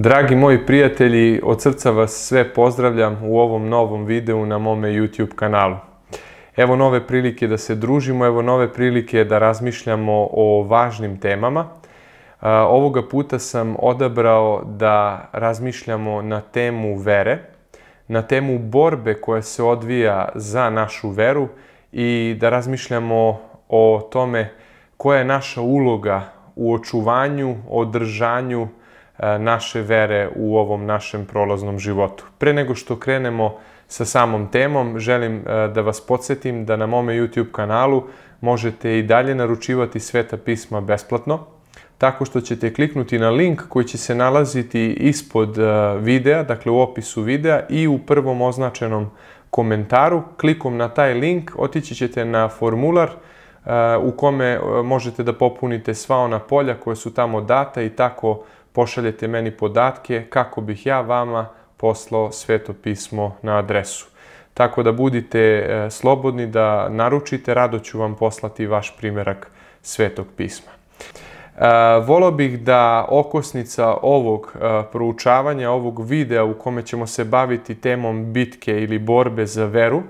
Dragi moji prijatelji, od srca vas sve pozdravljam u ovom novom videu na mome YouTube kanalu. Evo nove prilike da se družimo, evo nove prilike da razmišljamo o važnim temama. Ovoga puta sam odabrao da razmišljamo na temu vere, na temu borbe koja se odvija za našu veru i da razmišljamo o tome koja je naša uloga u očuvanju, održanju naše vere u ovom našem prolaznom životu. Pre nego što krenemo sa samom temom, želim da vas podsjetim da na mome YouTube kanalu možete i dalje naručivati Sveta pisma besplatno, tako što ćete kliknuti na link koji će se nalaziti ispod videa, dakle u opisu videa i u prvom označenom komentaru. Klikom na taj link otići ćete na formular u kome možete da popunite sva ona polja koja su tamo data i tako pošaljete meni podatke kako bih ja vama poslao Sveto pismo na adresu. Tako da budite slobodni da naručite, rado ću vam poslati vaš primerak Svetog pisma. Volio bih da okosnica ovog proučavanja, ovog videa u kome ćemo se baviti temom bitke ili borbe za veru,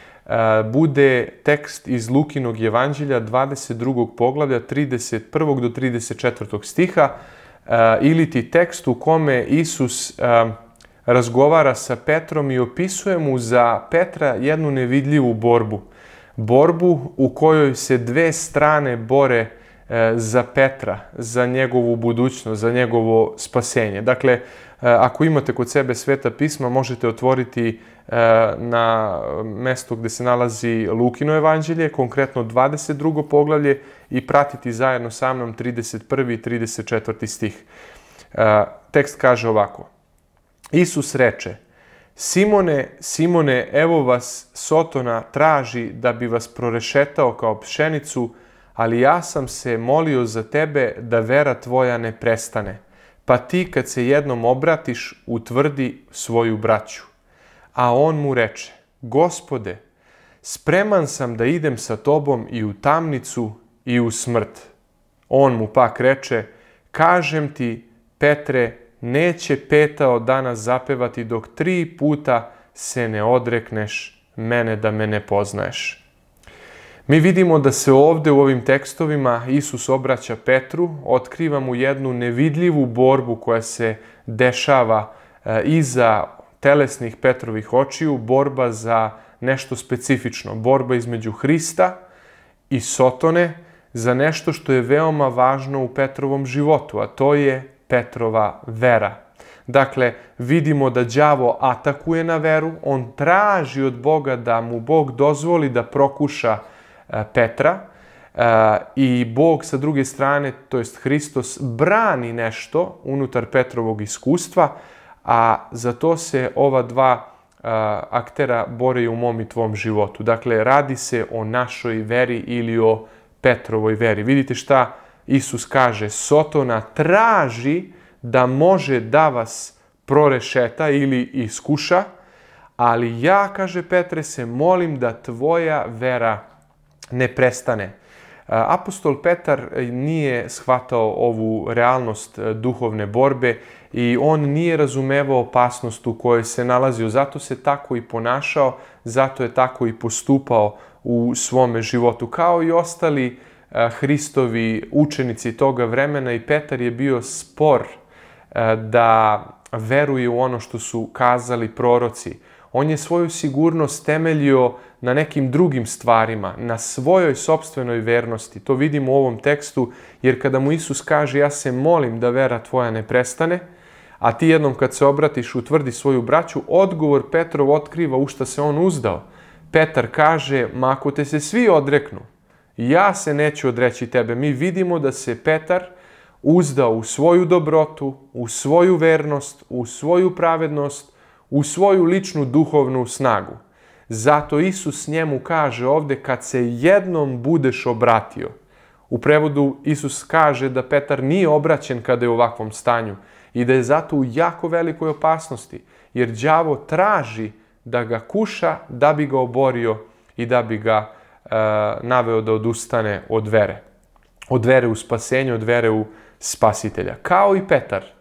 bude tekst iz Lukinog evanđelja 22. poglavlja 31. do 34. stiha, ili ti tekst u kome Isus razgovara sa Petrom i opisuje mu za Petra jednu nevidljivu borbu. Borbu u kojoj se dve strane bore za Petra, za njegovu budućnost, za njegovo spasenje. Dakle, ako imate kod sebe Sveta pisma, možete otvoriti na mesto gde se nalazi Lukino evanđelje, konkretno 22. poglavlje, i pratiti zajedno sa mnom 31. i 34. stih. Tekst kaže ovako. Isus reče: Simone, Simone, evo vas Sotona traži da bi vas prorešetao kao pšenicu, ali ja sam se molio za tebe da vera tvoja ne prestane. Pa ti kad se jednom obratiš, utvrdi svoju braću. A on mu reče: Gospode, spreman sam da idem sa tobom i u tamnicu i u smrt. On mu pak reče: Kažem ti, Petre, neće petao danas zapevati dok 3 puta se ne odrekneš mene da me ne poznaješ. Mi vidimo da se ovde u ovim tekstovima Isus obraća Petru, otkriva mu jednu nevidljivu borbu koja se dešava iza telesnih Petrovih očiju, borba za nešto specifično, borba između Hrista i Sotone za nešto što je veoma važno u Petrovom životu, a to je Petrova vera. Dakle, vidimo da đavo atakuje na veru, on traži od Boga da mu Bog dozvoli da prokuša Petra i Bog sa druge strane, to jest Hristos, brani nešto unutar Petrovog iskustva, a za to se ova dva aktera bore u mom i tvom životu. Dakle, radi se o našoj veri ili o Petrovoj veri. Vidite šta Isus kaže: Sotona traži da može da vas prorešeta ili iskuša, ali ja, kaže Petre, se molim da tvoja vera ne prestane. Apostol Petar nije shvatao ovu realnost duhovne borbe i on nije razumevao opasnost u kojoj se nalazio. Zato se tako i ponašao, zato je tako i postupao u svome životu. Kao i ostali Hristovi učenici toga vremena, i Petar je bio spor da veruje u ono što su kazali proroci. On je svoju sigurnost temeljio na nekim drugim stvarima, na svojoj sopstvenoj vernosti. To vidimo u ovom tekstu, jer kada mu Isus kaže: ja se molim da vera tvoja ne prestane, a ti jednom kad se obratiš utvrdi svoju braću, odgovor Petrov otkriva u šta se on uzdao. Petar kaže: ma ako te se svi odreknu, ja se neću odreći tebe. Mi vidimo da se Petar uzdao u svoju dobrotu, u svoju vernost, u svoju pravednost, u svoju ličnu duhovnu snagu. Zato Isus njemu kaže ovde: kad se jednom budeš obratio. U prevodu Isus kaže da Petar nije obraćen kada je u ovakvom stanju i da je zato u jako velikoj opasnosti, jer đavo traži da ga kuša da bi ga oborio i da bi ga naveo da odustane od vere. Od vere u spasenje, od vere u Spasitelja. Kao i Petar,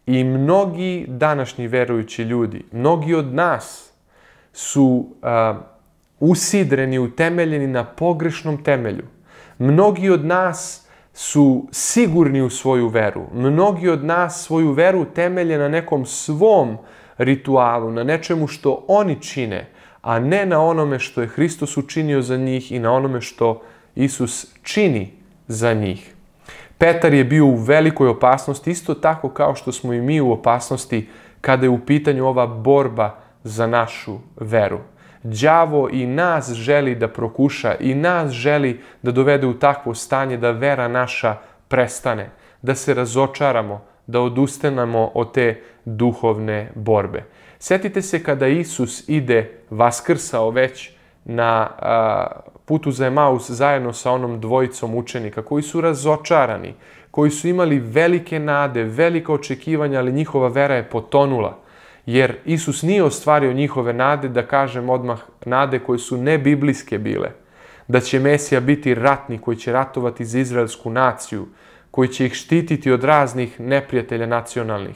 I mnogi današnji verujući ljudi, mnogi od nas su usidreni, utemeljeni na pogrešnom temelju. Mnogi od nas su sigurni u svoju veru. Mnogi od nas svoju veru temelje na nekom svom ritualu, na nečemu što oni čine, a ne na onome što je Hristos učinio za njih i na onome što Isus čini za njih. Petar je bio u velikoj opasnosti, isto tako kao što smo i mi u opasnosti kada je u pitanju ova borba za našu veru. Đavo i nas želi da prokuša, i nas želi da dovede u takvo stanje da vera naša prestane, da se razočaramo, da odustanemo od te duhovne borbe. Sjetite se kada Isus ide, vaskrsao već, na putu za Emaus zajedno sa onom dvojicom učenika koji su razočarani, koji su imali velike nade, velika očekivanja, ali njihova vera je potonula. Jer Isus nije ostvario njihove nade, da kažem odmah, nade koje su nebiblijske bile. Da će Mesija biti ratnik koji će ratovati za izraelsku naciju, koji će ih štititi od raznih neprijatelja nacionalnih.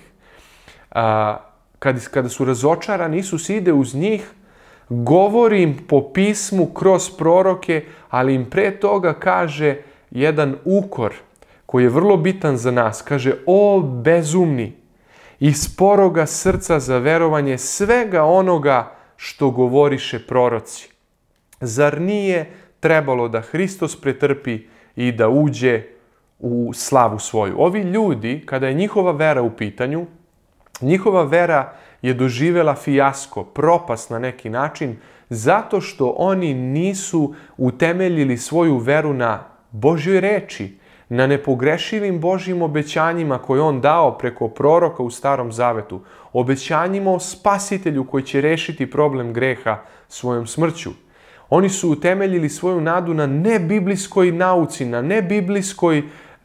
Kada su razočarani, Isus ide uz njih, govori im po pismu kroz proroke, ali im pre toga kaže jedan ukor koji je vrlo bitan za nas. Kaže, o bezumni i sporoga srca za verovanje svega onoga što govoriše proroci. Zar nije trebalo da Hristos pretrpi i da uđe u slavu svoju? Ovi ljudi, kada je njihova vera u pitanju, njihova vera je doživjela fijasko, propast na neki način, zato što oni nisu utemeljili svoju veru na Božjoj reči, na nepogrešivim Božjim obećanjima koje on dao preko proroka u Starom Zavetu, obećanjima o Spasitelju koji će rešiti problem greha svojom smrću. Oni su utemeljili svoju nadu na nebiblijskoj nauci, na nebiblijskoj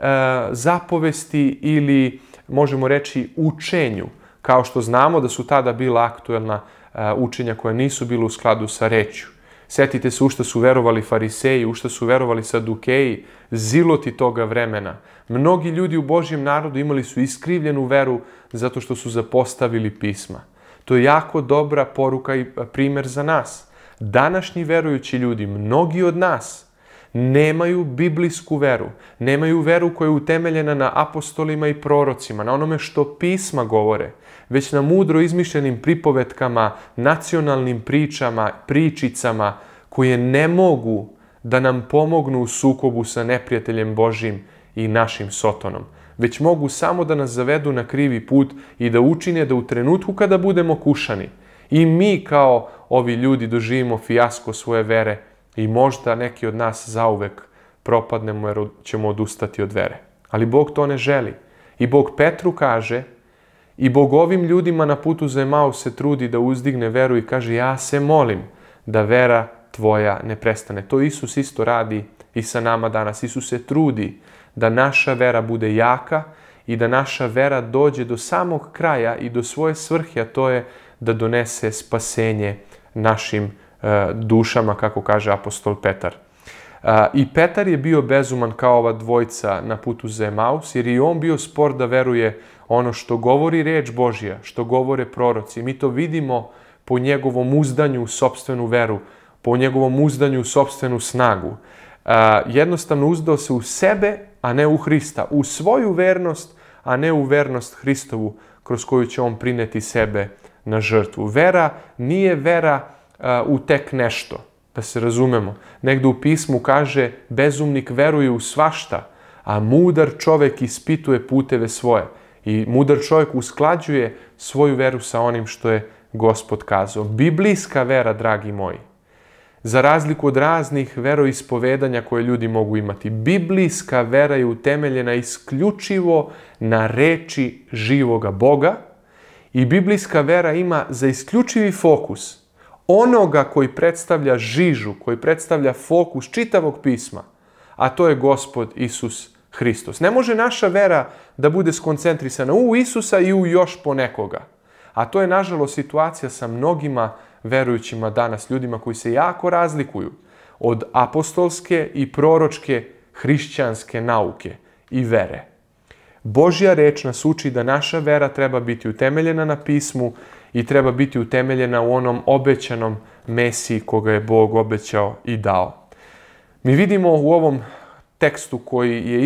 zapovesti ili, možemo reći, učenju. Kao što znamo da su tada bila aktuelna učenja koja nisu bila u skladu sa rečju. Sjetite se u šta su verovali fariseji, u šta su verovali sadukeji, ziloti toga vremena. Mnogi ljudi u Božjem narodu imali su iskrivljenu veru zato što su zapostavili pisma. To je jako dobra poruka i primer za nas. Današnji verujući ljudi, mnogi od nas, nemaju biblijsku veru, nemaju veru koja je utemeljena na apostolima i prorocima, na onome što pisma govore, već na mudro izmišljenim pripovetkama, nacionalnim pričama, pričicama koje ne mogu da nam pomognu u sukobu sa neprijateljem Božjim i našim Sotonom, već mogu samo da nas zavedu na krivi put i da učine da u trenutku kada budemo kušani i mi kao ovi ljudi doživimo fijasko svoje vere i možda neki od nas zauvek propadnemo jer ćemo odustati od vere. Ali Bog to ne želi. I Bog Petru kaže, i Bog ovim ljudima na putu za Emaus se trudi da uzdigne veru i kaže, ja se molim da vera tvoja ne prestane. To Isus isto radi i sa nama danas. Isus se trudi da naša vera bude jaka i da naša vera dođe do samog kraja i do svoje svrhe, a to je da donese spasenje našim dušama, kako kaže apostol Petar. I Petar je bio bezuman kao ova dvojca na putu za Emaus, jer je on bio spor da veruje ono što govori reč Božja, što govore proroci. Mi to vidimo po njegovom uzdanju u sopstvenu veru, po njegovom uzdanju u sopstvenu snagu. Jednostavno uzdao se u sebe, a ne u Hrista, u svoju vernost, a ne u vernost Hristovu, kroz koju će on prineti sebe na žrtvu. Vera nije vera u tek nešto, da se razumemo. Negdje u pismu kaže, bezumnik veruje u svašta, a mudar čovjek ispituje puteve svoje. I mudar čovjek usklađuje svoju veru sa onim što je Gospod kazao. Biblijska vera, dragi moji, za razliku od raznih veroispovedanja koje ljudi mogu imati, biblijska vera je utemeljena isključivo na reči živoga Boga i biblijska vera ima za isključivi fokus onoga koji predstavlja žižu, koji predstavlja fokus čitavog pisma, a to je Gospod Isus Hristos. Ne može naša vera da bude skoncentrisana u Isusa i u još ponekoga. A to je, nažalost, situacija sa mnogima verujućima danas, ljudima koji se jako razlikuju od apostolske i proročke hrišćanske nauke i vere. Božja reč nas uči da naša vera treba biti utemeljena na pismu i treba biti utemeljena u onom obećanom Mesiji koga je Bog obećao i dao. Mi vidimo u ovom tekstu koji je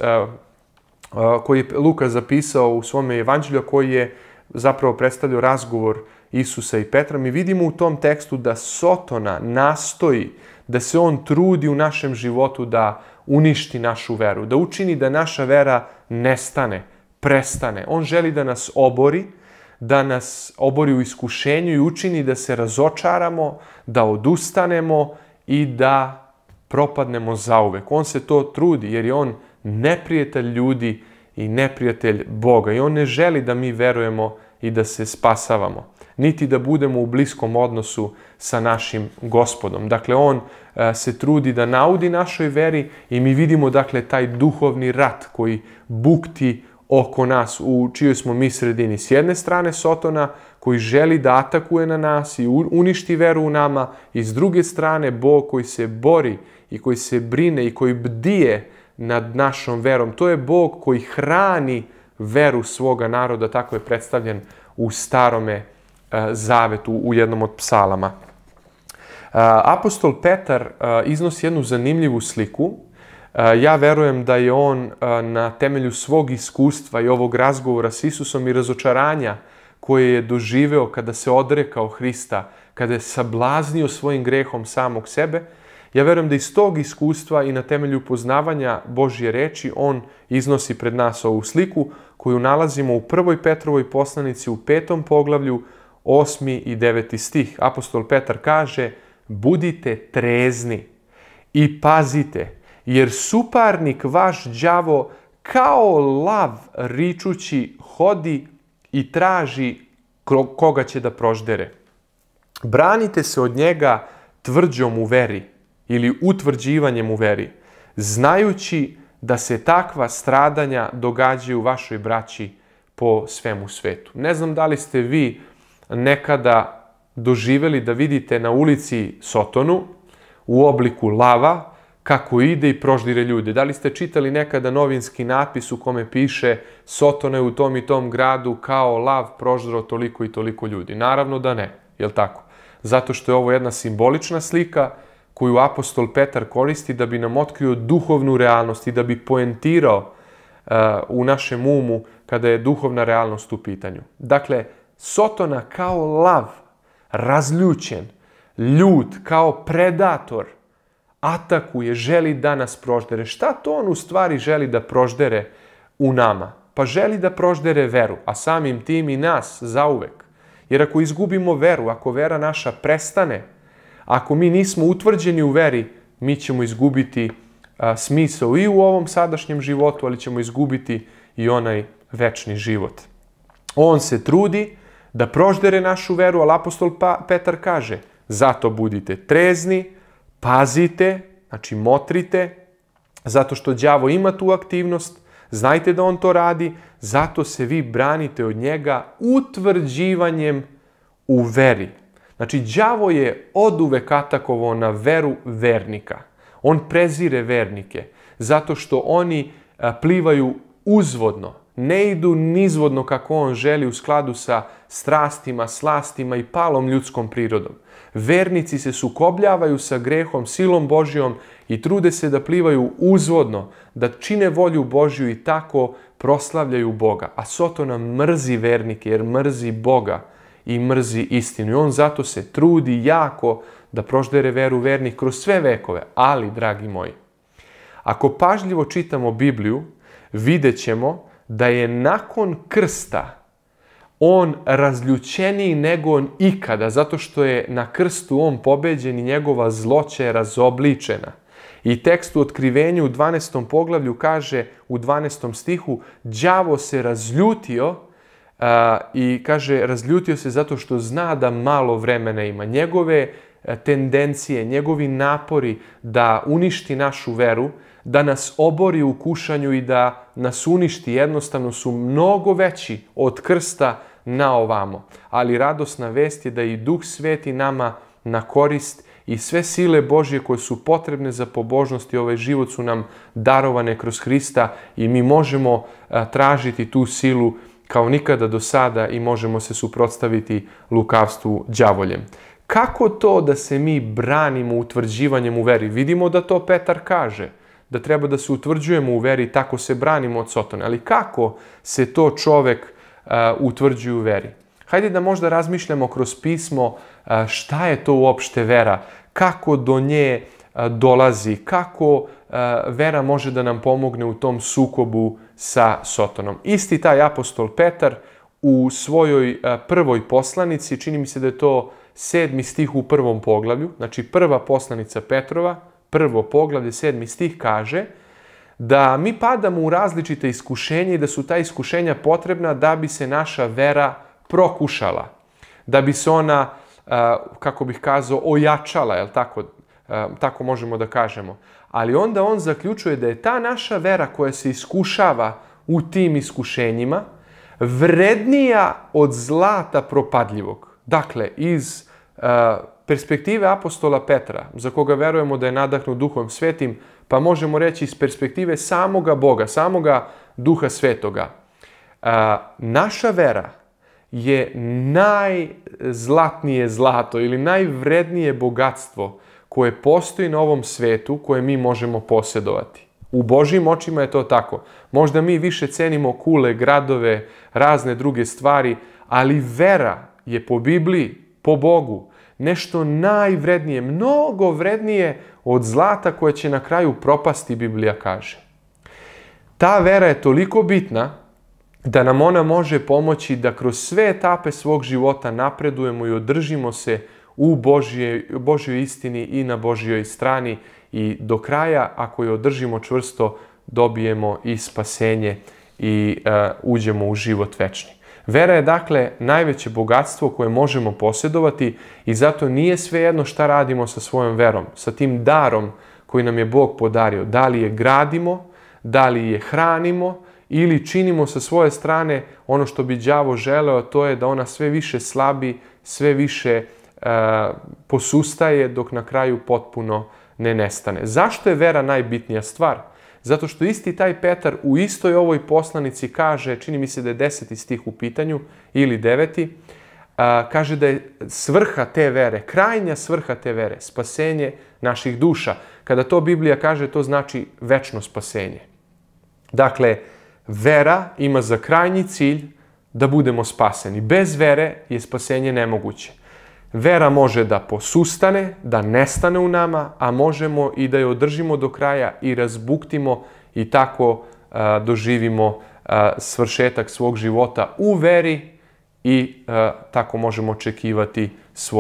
koji je Luka zapisao u svome evanđelju, koji je zapravo predstavljao razgovor Isusa i Petra, mi vidimo u tom tekstu da Sotona nastoji, da se on trudi u našem životu da uništi našu veru, da učini da naša vera nestane, prestane. On želi da nas obori u iskušenju i učini da se razočaramo, da odustanemo i da propadnemo zauvek. On se to trudi jer je on neprijatelj ljudi i neprijatelj Boga. I on ne želi da mi verujemo i da se spasavamo, niti da budemo u bliskom odnosu sa našim Gospodom. Dakle, on se trudi da naudi našoj veri i mi vidimo, dakle, taj duhovni rat koji bukti oko nas, u čijoj smo mi sredini. S jedne strane Sotona koji želi da atakuje na nas i uništi veru u nama, i s druge strane Bog koji se bori i koji se brine i koji bdije nad našom verom. To je Bog koji hrani veru svoga naroda, tako je predstavljen u Starome Zavetu, u jednom od psalama. Apostol Petar iznosi jednu zanimljivu sliku. Ja verujem da je on na temelju svog iskustva i ovog razgovora s Isusom i razočaranja koje je doživeo kada se odrekao Hrista, kada je sablaznio svojim grehom samog sebe, ja verujem da iz tog iskustva i na temelju poznavanja Božje reči on iznosi pred nas ovu sliku koju nalazimo u 1. Petrovoj poslanici u 5. poglavlju 8. i 9. stih. Apostol Petar kaže: budite trezni i pazite, jer suparnik vaš đavo kao lav ričući hodi i traži koga će da proždere. Branite se od njega tvrđom u veri ili utvrđivanjem u veri, znajući da se takva stradanja događaju vašoj braći po svemu svetu. Ne znam da li ste vi nekada doživjeli da vidite na ulici Sotonu u obliku lava kako ide i proždire ljude. Da li ste čitali nekada novinski natpis u kome piše Sotona je u tom i tom gradu kao lav proždrao toliko i toliko ljudi? Naravno da ne, jel tako? Zato što je ovo jedna simbolična slika koju apostol Petar koristi da bi nam otkrio duhovnu realnost i da bi poentirao u našem umu kada je duhovna realnost u pitanju. Dakle, Sotona kao lav, razljućen, ljut, kao predator, atakuje, želi da nas proždere. Šta to on u stvari želi da proždere u nama? Pa želi da proždere veru, a samim tim i nas zauvek. Jer ako izgubimo veru, ako vera naša prestane, ako mi nismo utvrđeni u veri, mi ćemo izgubiti smisao i u ovom sadašnjem životu, ali ćemo izgubiti i onaj večni život. On se trudi da proždere našu veru, ali apostol Petar kaže: zato budite trezni, pazite, znači motrite, zato što đavo ima tu aktivnost, znajte da on to radi, zato se vi branite od njega utvrđivanjem u veri. Znači, đavo je oduvek atakovao na veru vernika. On prezire vernike, zato što oni plivaju uzvodno, ne idu nizvodno kako on želi u skladu sa strastima, slastima i palom ljudskom prirodom. Vernici se sukobljavaju sa grehom, silom Božjom i trude se da plivaju uzvodno, da čine volju Božju i tako proslavljaju Boga. A Sotona mrzi vernike jer mrzi Boga i mrzi istinu. I on zato se trudi jako da proždere veru vernih kroz sve vekove. Ali, dragi moji, ako pažljivo čitamo Bibliju, vidjet ćemo da je nakon krsta on razljućeniji nego on ikada, zato što je na krstu on pobeđen i njegova zloća je razobličena. I tekst u Otkrivenju u 12. poglavlju kaže u 12. stihu: đavo se razljutio i kaže razljutio se zato što zna da malo vremena ima. Njegove tendencije, njegovi napori da uništi našu veru, da nas obori u kušanju i da nas uništi, jednostavno su mnogo veći od krsta na ovamo. Ali radosna vest je da i Duh Sveti nama na korist i sve sile Božje koje su potrebne za pobožnost i ovaj život su nam darovane kroz Hrista i mi možemo tražiti tu silu kao nikada do sada i možemo se suprotstaviti lukavstvu đavoljem. Kako to da se mi branimo utvrđivanjem u veri? Vidimo da to Petar kaže, da treba da se utvrđujemo u veri, tako se branimo od Sotona. Ali kako se to čovek utvrđuje u veri? Hajde da možda razmišljamo kroz pismo šta je to uopšte vera, kako do nje dolazi, kako vera može da nam pomogne u tom sukobu sa Sotonom. Isti taj apostol Petar u svojoj prvoj poslanici, čini mi se da je to 7. stih u 1. poglavlju, znači prva poslanica Petrova, 1. poglavlje, 7. stih kaže da mi padamo u različite iskušenja i da su ta iskušenja potrebna da bi se naša vera prokušala, da bi se ona, kako bih kazao, ojačala, jel tako? Tako možemo da kažemo. Ali onda on zaključuje da je ta naša vera koja se iskušava u tim iskušenjima vrednija od zlata propadljivog. Dakle, iz perspektive apostola Petra, za koga verujemo da je nadahnut Duhom Svetim, pa možemo reći iz perspektive samoga Boga, samoga Duha Svetoga, naša vera je najzlatnije zlato ili najvrednije bogatstvo koje postoji na ovom svetu, koje mi možemo posjedovati. U Božjim očima je to tako. Možda mi više cenimo kule, gradove, razne druge stvari, ali vera je po Bibliji, po Bogu, nešto najvrednije, mnogo vrednije od zlata koje će na kraju propasti, Biblija kaže. Ta vera je toliko bitna da nam ona može pomoći da kroz sve etape svog života napredujemo i održimo se u Božjoj istini i na Božjoj strani i do kraja, ako je održimo čvrsto, dobijemo i spasenje i uđemo u život večni. Vera je dakle najveće bogatstvo koje možemo posjedovati i zato nije svejedno šta radimo sa svojom verom, sa tim darom koji nam je Bog podario. Da li je gradimo, da li je hranimo ili činimo sa svoje strane ono što bi đavo želeo, to je da ona sve više slabi, sve više posustaje dok na kraju potpuno ne nestane. Zašto je vera najbitnija stvar? Zato što isti taj Petar u istoj ovoj poslanici kaže, čini mi se da je 10. stih u pitanju ili 9. Kaže da je svrha te vere, krajnja svrha te vere, spasenje naših duša. Kada to Biblija kaže, to znači večno spasenje. Dakle, vera ima za krajnji cilj da budemo spaseni. Bez vere je spasenje nemoguće. Vera može da posustane, da nestane u nama, a možemo i da je održimo do kraja i razbuktimo i tako doživimo svršetak svog života u veri i tako možemo očekivati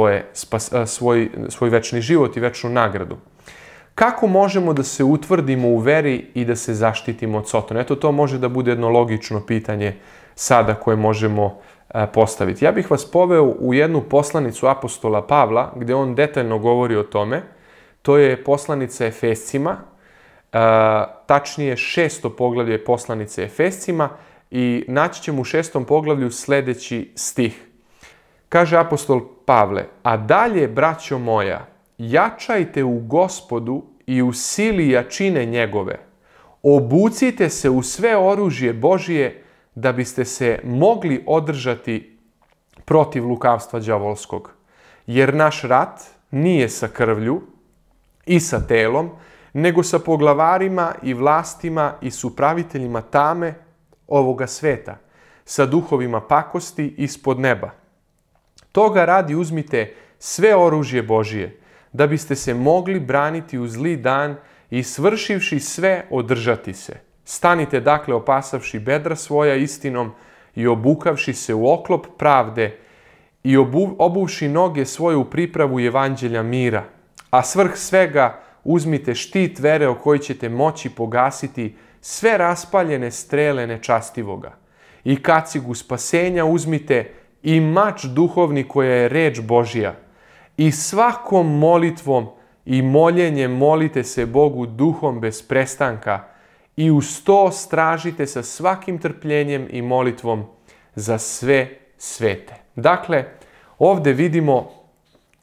svoj večni život i večnu nagradu. Kako možemo da se utvrdimo u veri i da se zaštitimo od Sotona? Eto, to može da bude jedno logično pitanje sada koje možemo postaviti. Ja bih vas poveo u jednu poslanicu apostola Pavla, gdje on detaljno govori o tome. To je poslanica Efescima, tačnije 6. poglavlje poslanice Efescima i naći ćemo u 6. poglavlju sljedeći stih. Kaže apostol Pavle, a dalje, braćo moja, jačajte u Gospodu i u sili jačine njegove. Obucite se u sve oružje Božije da biste se mogli održati protiv lukavstva đavolskog. Jer naš rat nije sa krvlju i sa telom, nego sa poglavarima i vlastima i s upraviteljima tame ovoga sveta, sa duhovima pakosti ispod neba. Toga radi uzmite sve oružje Božije, da biste se mogli braniti u zli dan i svršivši sve održati se. Stanite dakle opasavši bedra svoja istinom i obukavši se u oklop pravde i obuvši noge svoje u pripravu evanđelja mira. A svrh svega uzmite štit vere o koji ćete moći pogasiti sve raspaljene strele nečastivoga. I kacigu spasenja uzmite i mač duhovni koja je reč Božja. I svakom molitvom i moljenjem molite se Bogu duhom bez prestanka i uz to stražite sa svakim trpljenjem i molitvom za sve svete. Dakle, ovdje vidimo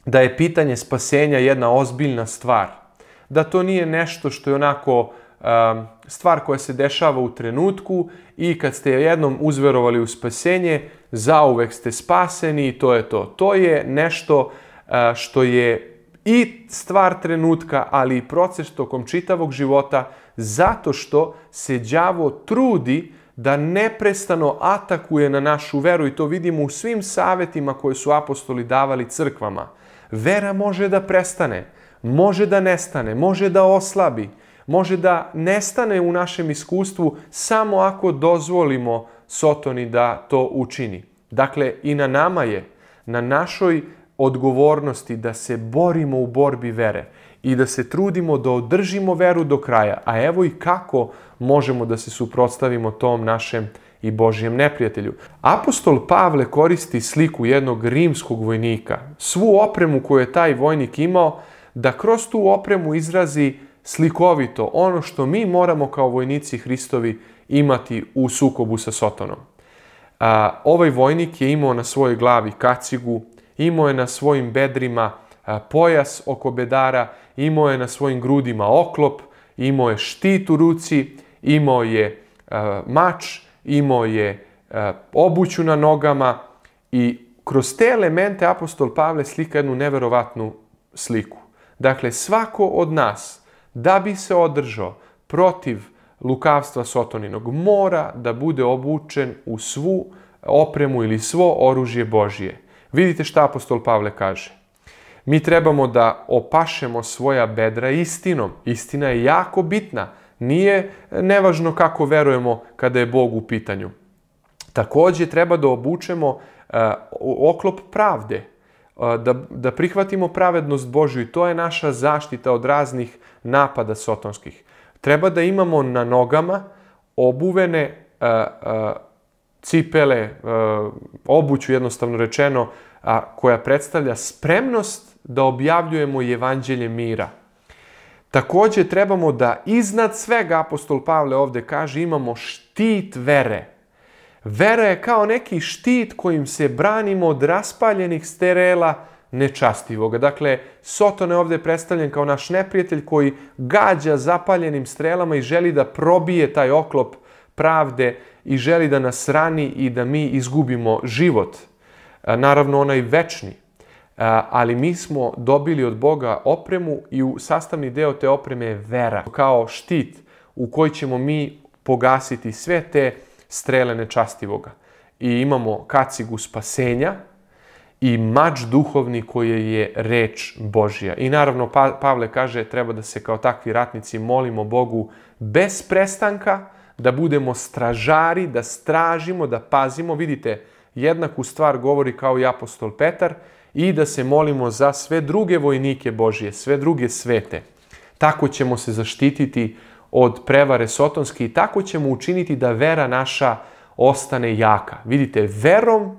da je pitanje spasenja jedna ozbiljna stvar. Da to nije nešto što je onako stvar koja se dešava u trenutku i kad ste jednom uzverovali u spasenje, zauvek ste spaseni i to je to. To je nešto što je i stvar trenutka, ali i proces tokom čitavog života, zato što se đavo trudi da neprestano atakuje na našu veru i to vidimo u svim savetima koje su apostoli davali crkvama. Vera može da prestane, može da nestane, može da oslabi, može da nestane u našem iskustvu samo ako dozvolimo Sotoni da to učini. Dakle, i na nama je, na našoj odgovornosti da se borimo u borbi vere i da se trudimo da održimo veru do kraja. A evo i kako možemo da se suprotstavimo tom našem i Božjem neprijatelju. Apostol Pavle koristi sliku jednog rimskog vojnika, svu opremu koju je taj vojnik imao, da kroz tu opremu izrazi slikovito ono što mi moramo kao vojnici Hristovi imati u sukobu sa Sotonom. Ovaj vojnik je imao na svojoj glavi kacigu, imao je na svojim bedrima pojas oko bedara, imao je na svojim grudima oklop, imao je štit u ruci, imao je mač, imao je obuću na nogama i kroz te elemente apostol Pavle slika jednu neverovatnu sliku. Dakle, svako od nas, da bi se održao protiv lukavstva Sotoninog, mora da bude obučen u svu opremu ili svo oružje Božje. Vidite šta apostol Pavle kaže. Mi trebamo da opašemo svoja bedra istinom. Istina je jako bitna. Nije nevažno kako verujemo kada je Bog u pitanju. Također treba da obučemo oklop pravde, da prihvatimo pravednost Božju i to je naša zaštita od raznih napada sotonskih. Treba da imamo na nogama obuvene cipele, obuću jednostavno rečeno, koja predstavlja spremnost da objavljujemo evanđelje mira. Također trebamo da iznad svega, apostol Pavle ovdje kaže, imamo štit vere. Vera je kao neki štit kojim se branimo od raspaljenih strela nečastivoga. Dakle, Soton je ovdje predstavljen kao naš neprijatelj koji gađa zapaljenim strelama i želi da probije taj oklop pravde i želi da nas rani i da mi izgubimo život. Naravno, onaj večni. Ali mi smo dobili od Boga opremu i sastavni deo te opreme je vera. Kao štit u koji ćemo mi pogasiti sve te strele nečastivoga. I imamo kacigu spasenja i mač duhovni koji je reč Božja. I naravno Pavle kaže treba da se kao takvi ratnici molimo Bogu bez prestanka, da budemo stražari, da stražimo, da pazimo. Vidite, jednaku stvar govori kao i apostol Petar i da se molimo za sve druge vojnike Božje, sve druge svete. Tako ćemo se zaštititi od prevare sotonske i tako ćemo učiniti da vera naša ostane jaka. Vidite, verom,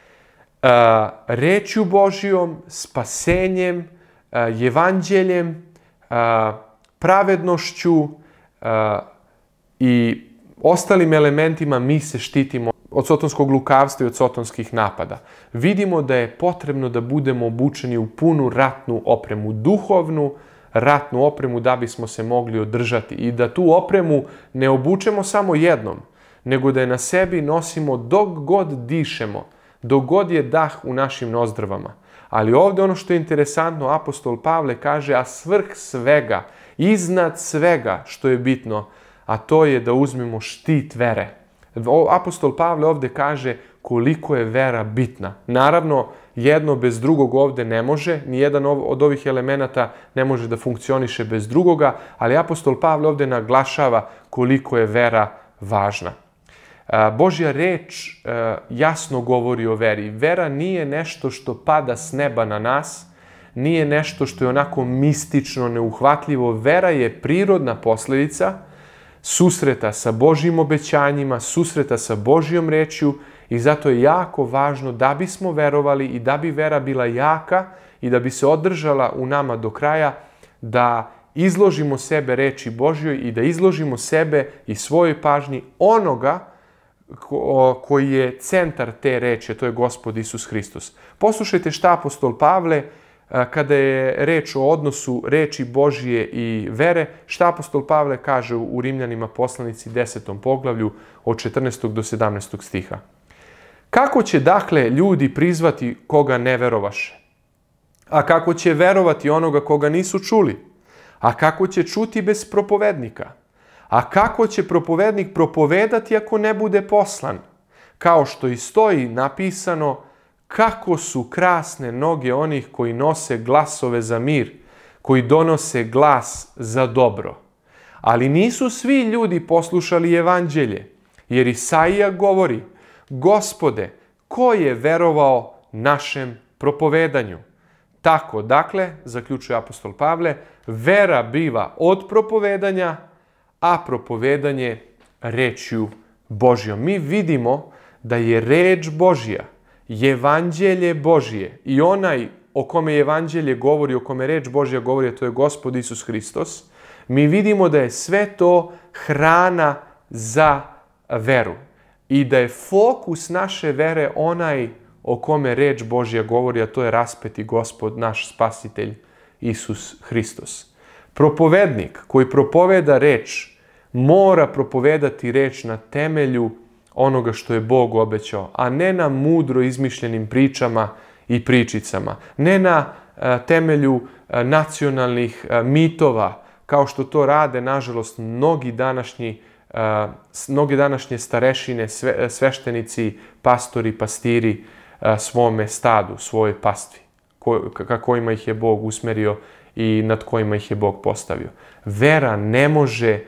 rečju Božjom, spasenjem, evanđeljem, pravednošću i ostalim elementima mi se štitimo od sotonskog lukavstva i od sotonskih napada. Vidimo da je potrebno da budemo obučeni u punu ratnu opremu, duhovnu ratnu opremu da bismo se mogli održati i da tu opremu ne obučemo samo jednom, nego da je na sebi nosimo dok god dišemo, dok god je dah u našim nozdrvama. Ali ovdje ono što je interesantno, apostol Pavle kaže, a svrh svega, iznad svega što je bitno, a to je da uzmemo štit vere. Apostol Pavle ovdje kaže koliko je vera bitna. Naravno, jedno bez drugog ovdje ne može, nijedan od ovih elemenata ne može da funkcioniše bez drugoga, ali apostol Pavle ovdje naglašava koliko je vera važna. Božja reč jasno govori o veri. Vera nije nešto što pada s neba na nas, nije nešto što je onako mistično, neuhvatljivo. Vera je prirodna posljedica susreta sa Božjim obećanjima, susreta sa Božjom rečju i zato je jako važno da bismo verovali i da bi vera bila jaka i da bi se održala u nama do kraja, da izložimo sebe reči Božjoj i da izložimo sebe i svojoj pažnji onoga koji je centar te reči, to je Gospod Isus Hristos. Poslušajte šta apostol Pavle kada je reč o odnosu reči Božije i vere, šta apostol Pavle kaže u Rimljanima poslanici 10. poglavlju od 14. do 17. stiha. Kako će dakle ljudi prizvati koga ne verovaše? A kako će verovati onoga koga nisu čuli? A kako će čuti bez propovednika? A kako će propovednik propovedati ako ne bude poslan? Kao što i stoji napisano, kako su krasne noge onih koji nose glasove za mir, koji donose glas za dobro. Ali nisu svi ljudi poslušali evanđelje, jer Isaija govori, Gospode, ko je verovao našem propovedanju? Tako, dakle, zaključuje apostol Pavle, vera biva od propovedanja, a propovedanje rečju Božjom. Mi vidimo da je reč Božja, evanđelje Božje i onaj o kome evanđelje govori, o kome reč Božja govori, a to je Gospod Isus Hristos, mi vidimo da je sve to hrana za veru i da je fokus naše vere onaj o kome reč Božja govori, a to je raspeti Gospod, naš spasitelj Isus Hristos. Propovednik koji propoveda reč mora propovedati reč na temelju onoga što je Bog obećao, a ne na mudro izmišljenim pričama i pričicama, ne na temelju nacionalnih mitova, kao što to rade, nažalost, mnogi današnje starešine, sveštenici, pastori, pastiri svome stadu, svojoj pastvi, kojima ih je Bog usmerio i nad kojima ih je Bog postavio. Vera ne može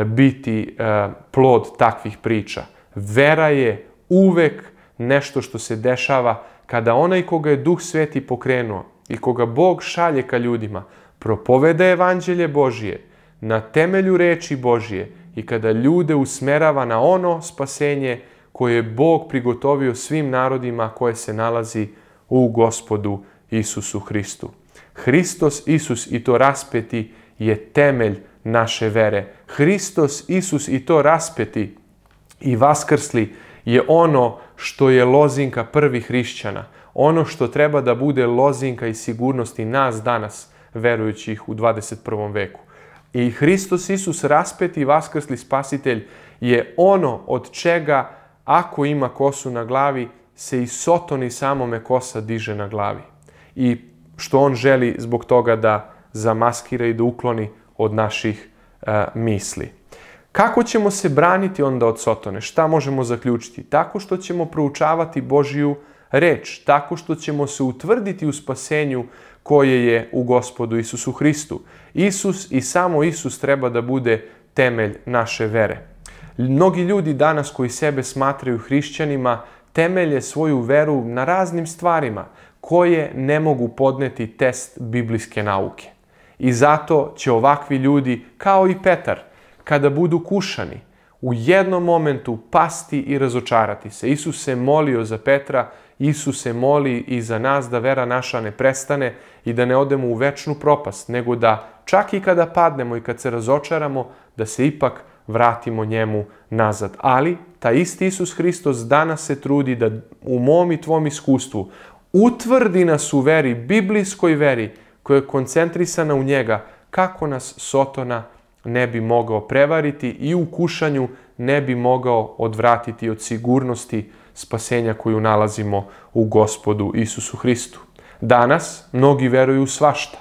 biti plod takvih priča. Vera je uvek nešto što se dešava kada onaj koga je Duh Sveti pokrenuo i koga Bog šalje ka ljudima, propoveda evanđelje Božije na temelju reči Božije i kada ljude usmerava na ono spasenje koje je Bog prigotovio svim narodima koje se nalazi u Gospodu Isusu Hristu. Hristos Isus i to raspeti je temelj naše vere. Hristos Isus i to raspeti i vaskrsli je ono što je lozinka prvih hrišćana. Ono što treba da bude lozinka i sigurnosti nas danas, verujućih u 21. veku. I Hristos Isus raspeti i vaskrsli spasitelj je ono od čega, ako ima kosu na glavi, se i Sotoni samome kosa diže na glavi. I što on želi zbog toga da zamaskira i da ukloni od naših misli. Kako ćemo se braniti onda od Sotone? Šta možemo zaključiti? Tako što ćemo proučavati Božju reč, tako što ćemo se utvrditi u spasenju koje je u Gospodu Isusu Hristu. Isus i samo Isus treba da bude temelj naše vere. Mnogi ljudi danas koji sebe smatraju hrišćanima temelje svoju veru na raznim stvarima koje ne mogu podneti test biblijske nauke. I zato će ovakvi ljudi, kao i Petar, kada budu kušani, u jednom momentu pasti i razočarati se. Isus se molio za Petra, Isus se moli i za nas da vera naša ne prestane i da ne odemo u večnu propast, nego da čak i kada padnemo i kad se razočaramo, da se ipak vratimo njemu nazad. Ali taj isti Isus Hristos danas se trudi da u mom i tvom iskustvu utvrdi nas u veri, biblijskoj veri, koja je koncentrisana u njega, kako nas Sotona ne bi mogao prevariti i u kušanju ne bi mogao odvratiti od sigurnosti spasenja koju nalazimo u Gospodu Isusu Hristu. Danas mnogi veruju u svašta,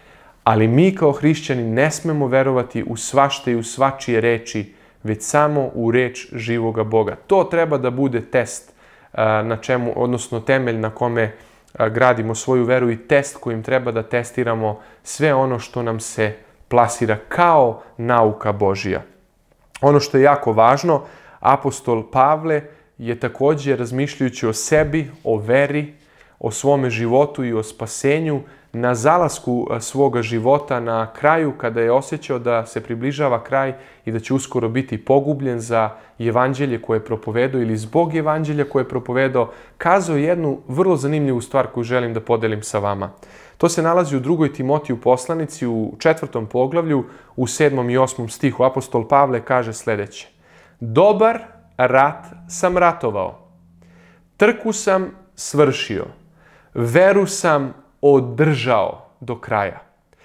ali mi kao hrišćani ne smemo verovati u svašta i u svačije reči, već samo u reč živoga Boga. To treba da bude test na čemu, odnosno temelj na kome gradimo svoju veru i test kojim treba da testiramo sve ono što nam se plasira kao nauka Božja. Ono što je jako važno, apostol Pavle je također razmišljajući o sebi, o veri, o svome životu i o spasenju, na zalasku svoga života, na kraju kada je osjećao da se približava kraj i da će uskoro biti pogubljen za evanđelje koje je propovedao ili zbog evanđelja koje je propovedao, kazao jednu vrlo zanimljivu stvar koju želim da podelim sa vama. To se nalazi u 2. Timotiju poslanici u 4. poglavlju u 7. i 8. stihu. Apostol Pavle kaže sljedeće: Dobar rat sam ratovao, trku sam svršio, veru sam održao do kraja.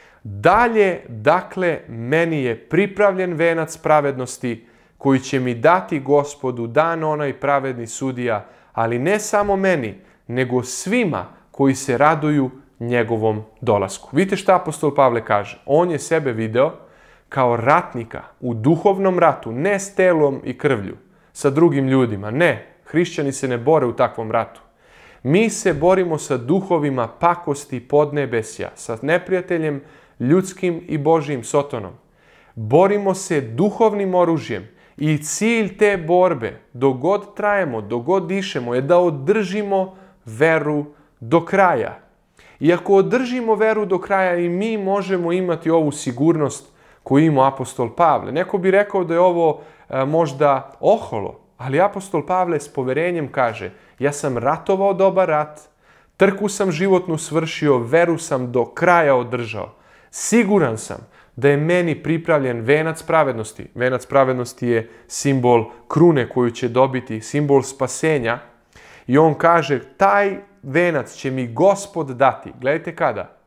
Dalje, dakle, meni je pripravljen venac pravednosti koji će mi dati Gospodu dan onaj pravedni sudija, ali ne samo meni, nego svima koji se raduju njegovom dolasku. Vidite šta apostol Pavle kaže. On je sebe video kao ratnika u duhovnom ratu, ne s telom i krvlju, sa drugim ljudima. Ne, hrišćani se ne bore u takvom ratu. Mi se borimo sa duhovima pakosti podnebesja, sa neprijateljem ljudskim i Božijim Sotonom. Borimo se duhovnim oružjem i cilj te borbe, dok god trajemo, dok god dišemo, je da održimo veru do kraja. I ako održimo veru do kraja, i mi možemo imati ovu sigurnost koju ima apostol Pavle. Neko bi rekao da je ovo možda oholo, ali apostol Pavle s poverenjem kaže: ja sam ratovao dobar rat, trku sam životnu svršio, veru sam do kraja održao. Siguran sam da je meni pripravljen venac pravednosti. Venac pravednosti je simbol krune koju će dobiti, simbol spasenja. I on kaže, taj venac će mi Gospod dati. Gledajte kada?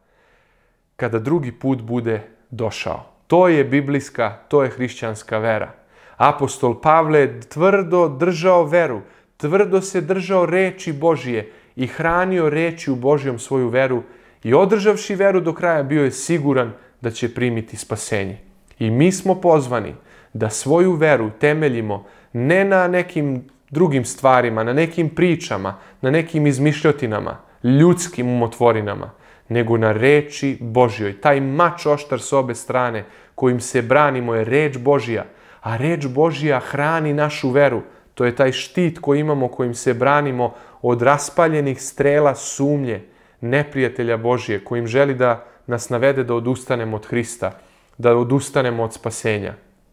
Kada drugi put bude došao. To je biblijska, to je hrišćanska vera. Apostol Pavle je tvrdo držao veru, tvrdo se držao reči Božije i hranio rečju Božjom svoju veru i održavši veru do kraja bio je siguran da će primiti spasenje. I mi smo pozvani da svoju veru temeljimo ne na nekim drugim stvarima, na nekim pričama, na nekim izmišljotinama, ljudskim umotvorinama, nego na reči Božjoj. Taj mač oštar s obe strane kojim se branimo je reč Božja, a reč Božja hrani našu veru. To je taj štit koji imamo, kojim se branimo od raspaljenih strela sumnje neprijatelja Božje, kojim želi da nas navede da odustanemo od Hrista, da odustanemo od spasenja.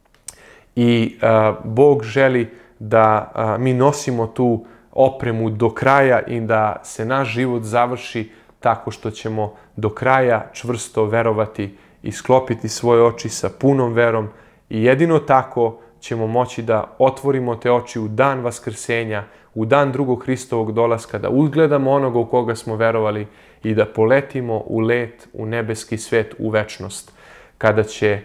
I Bog želi da mi nosimo tu opremu do kraja i da se naš život završi tako što ćemo do kraja čvrsto verovati i sklopiti svoje oči sa punom verom i jedino tako ćemo moći da otvorimo te oči u dan vaskrsenja, u dan drugog Hristovog dolaska, da ugledamo onoga u koga smo verovali i da poletimo u let, u nebeski svet, u večnost, kada će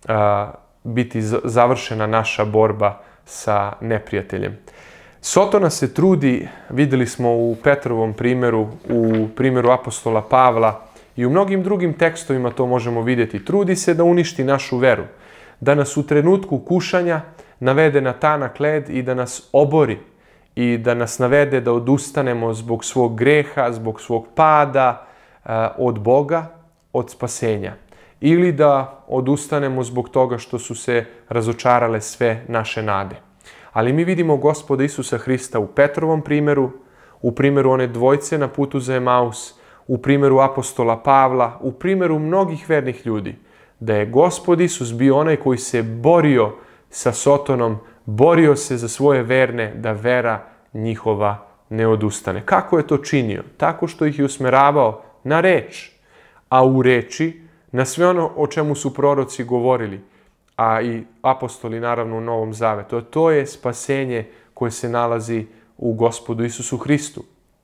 biti završena naša borba sa neprijateljem. Sotona se trudi, vidjeli smo u Petrovom primjeru, u primjeru apostola Pavla i u mnogim drugim tekstovima to možemo vidjeti. Trudi se da uništi našu veru, da nas u trenutku kušanja navede na tanak led i da nas obori i da nas navede da odustanemo zbog svog greha, zbog svog pada od Boga, od spasenja. Ili da odustanemo zbog toga što su se razočarale sve naše nade. Ali mi vidimo Gospoda Isusa Hrista u Petrovom primjeru, u primjeru one dvojce na putu za Emaus, u primjeru apostola Pavla, u primjeru mnogih vernih ljudi, da je Gospod Isus bio onaj koji se borio sa Sotonom, borio se za svoje verne, da vera njihova ne odustane. Kako je to činio? Tako što ih je usmeravao na reč, a u reči na sve ono o čemu su proroci govorili, a i apostoli naravno u Novom Zavetu. To je spasenje koje se nalazi u Gospodu Isusu Hristu.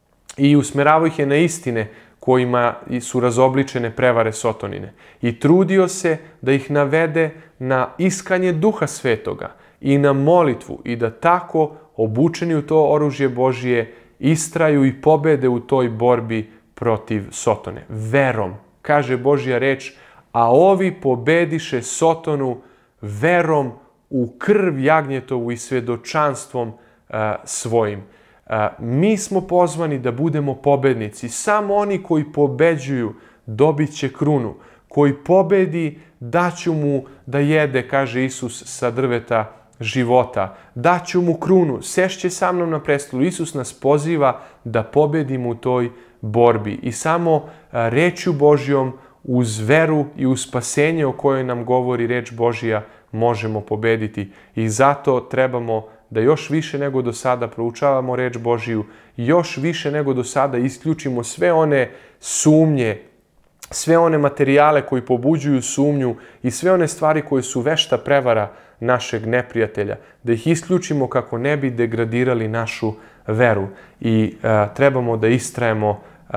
I usmeravao ih je na istine kojima su razobličene prevare Sotonine. I trudio se da ih navede na iskanje Duha Svetoga i na molitvu i da tako, obučeni u to oružje Božije, istraju i pobede u toj borbi protiv Sotone. Verom, kaže Božja reč, a ovi pobediše Sotonu verom u krv jagnjetovu i svjedočanstvom svojim. Mi smo pozvani da budemo pobednici. Samo oni koji pobeđuju dobit će krunu. Koji pobedi daću mu da jede, kaže Isus, sa drveta života. Daću mu krunu, sešće sa mnom na prestolu. Isus nas poziva da pobedimo u toj borbi. I samo rečju Božjom, uz veru i uz spasenje o kojoj nam govori reč Božja, možemo pobediti. I zato trebamo da još više nego do sada proučavamo reč Božiju, još više nego do sada isključimo sve one sumnje, sve one materijale koji pobuđuju sumnju i sve one stvari koje su vešta prevara našeg neprijatelja, da ih isključimo kako ne bi degradirali našu veru. I trebamo da istrajemo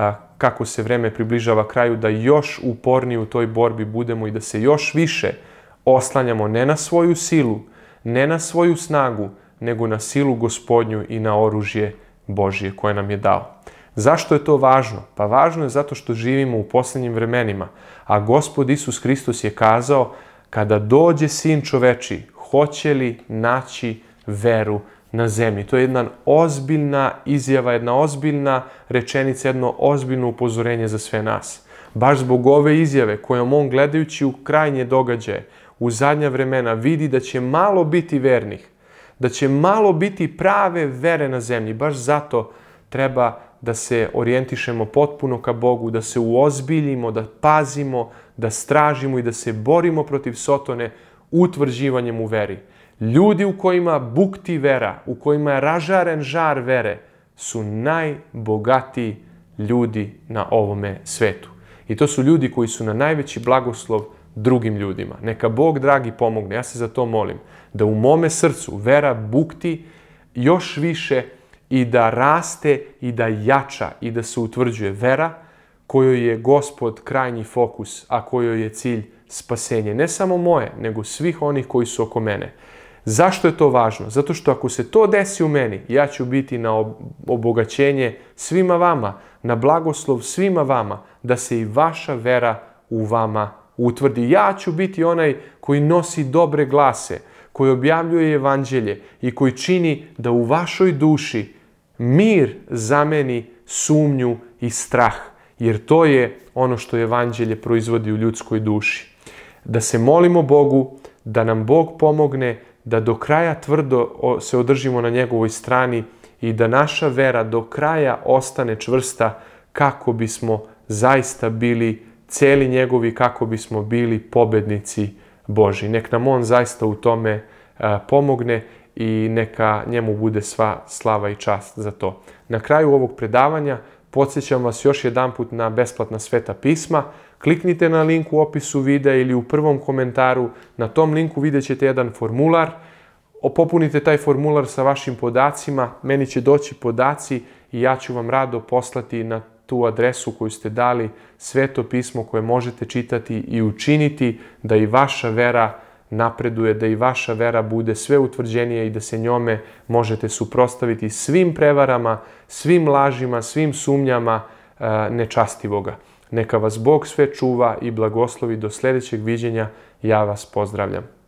kako se vreme približava kraju, da još uporniji u toj borbi budemo i da se još više oslanjamo ne na svoju silu, ne na svoju snagu, nego na silu Gospodnju i na oružje Božje koje nam je dao. Zašto je to važno? Pa važno je zato što živimo u posljednjim vremenima, a Gospod Isus Hristos je kazao, kada dođe Sin čoveči, hoće li naći veru na zemlji? To je jedna ozbiljna izjava, jedna ozbiljna rečenica, jedno ozbiljno upozorenje za sve nas. Baš zbog ove izjave kojom on, gledajući u krajnje događaje, u zadnja vremena, vidi da će malo biti vernih, da će malo biti prave vere na zemlji. Baš zato treba da se orijentišemo potpuno ka Bogu, da se uozbiljimo, da pazimo, da stražimo i da se borimo protiv Sotone utvrđivanjem u veri. Ljudi u kojima bukti vera, u kojima je ražaren žar vere, su najbogatiji ljudi na ovome svetu. I to su ljudi koji su na najveći blagoslov drugim ljudima. Neka Bog, dragi, pomogne. Ja se za to molim. Da u mome srcu vera bukti još više i da raste i da jača i da se utvrđuje vera kojoj je Gospod krajnji fokus, a kojoj je cilj spasenje. Ne samo moje, nego svih onih koji su oko mene. Zašto je to važno? Zato što ako se to desi u meni, ja ću biti na obogaćenje svima vama, na blagoslov svima vama, da se i vaša vera u vama utvrdi. Ja ću biti onaj koji nosi dobre glase, koji objavljuje evanđelje i koji čini da u vašoj duši mir zameni sumnju i strah. Jer to je ono što evanđelje proizvodi u ljudskoj duši. Da se molimo Bogu, da nam Bog pomogne, da do kraja tvrdo se održimo na njegovoj strani i da naša vera do kraja ostane čvrsta kako bismo zaista bili celi njegovi, kako bismo bili pobednici Božji. Nek nam on zaista u tome pomogne i neka njemu bude sva slava i čast za to. Na kraju ovog predavanja podsjećam vas još jedanput na besplatna Sveta pisma. Kliknite na link u opisu videa ili u prvom komentaru. Na tom linku vidjet ćete jedan formular. Popunite taj formular sa vašim podacima. Meni će doći podaci i ja ću vam rado poslati na tu adresu koju ste dali Sveto pismo koje možete čitati i učiniti da i vaša vera napreduje, da i vaša vera bude sve utvrđenija i da se njome možete suprotstaviti svim prevarama, svim lažima, svim sumnjama nečastivoga. Neka vas Bog sve čuva i blagoslovi do sljedećeg viđenja. Ja vas pozdravljam.